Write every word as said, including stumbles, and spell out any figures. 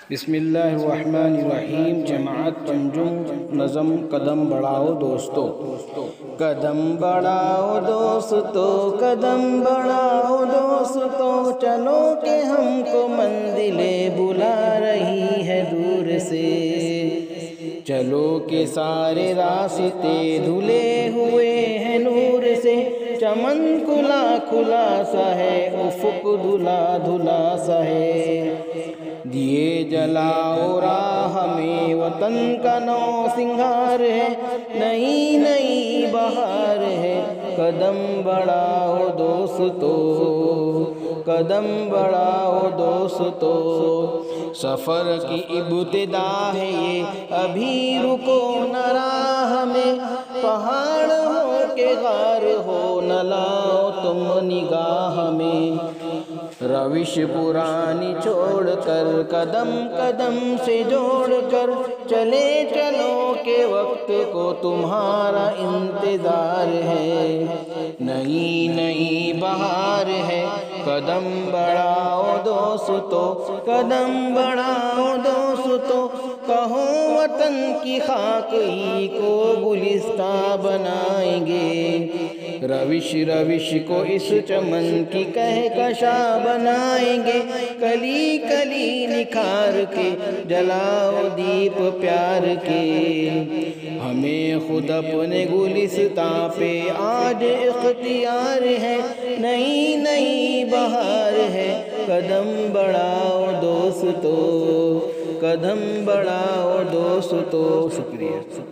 بسم اللہ الرحمن الرحیم۔ جماعت پنجم نظم قدم بڑھاؤ دوستو۔ قدم بڑھاؤ دوستو، قدم بڑھاؤ دوستو، چلو کہ ہم کو منزلیں بلا رہی ہے دور سے۔ چلو کہ سارے راستے دھلے ہوئے ہیں نور سے۔ چمن کھلا کھلا سا ہے، افق دھلا دھلا سا ہے۔ دیے جلاؤ راہ میں وطن کا نو سنگار ہے، نئی نئی بہار ہے۔ قدم بڑھاؤ دوستو، قدم بڑھاؤ دوستو، سفر کی ابتدا ہے یہ، ابھی رکو نہ راہ میں۔ پہاڑ ہو کہ غار ہو، نہ لاؤ تم نگاہ میں۔ روش پرانی چھوڑ کر، قدم قدم سے جوڑ کر، چلے چلو کہ وقت کو تمہارا انتظار ہے۔ نئی نئی بہار ہے، قدم بڑھاؤ دوستو، قدم بڑھاؤ دوستو۔ کہو وطن کی خاک ہی کو گلستاں بنائیں گے، روش روش کو اس چمن کی کہکشاں بنائیں گے۔ کلی کلی نکھار کے جلاؤ دیپ پیار کے، ہمیں خود اپنے گلستاں پہ آج اختیار ہے۔ نئی نئی بہار ہے، قدم بڑھاؤ دوستو، قدم بڑھاؤ دوستو۔ شکریہ۔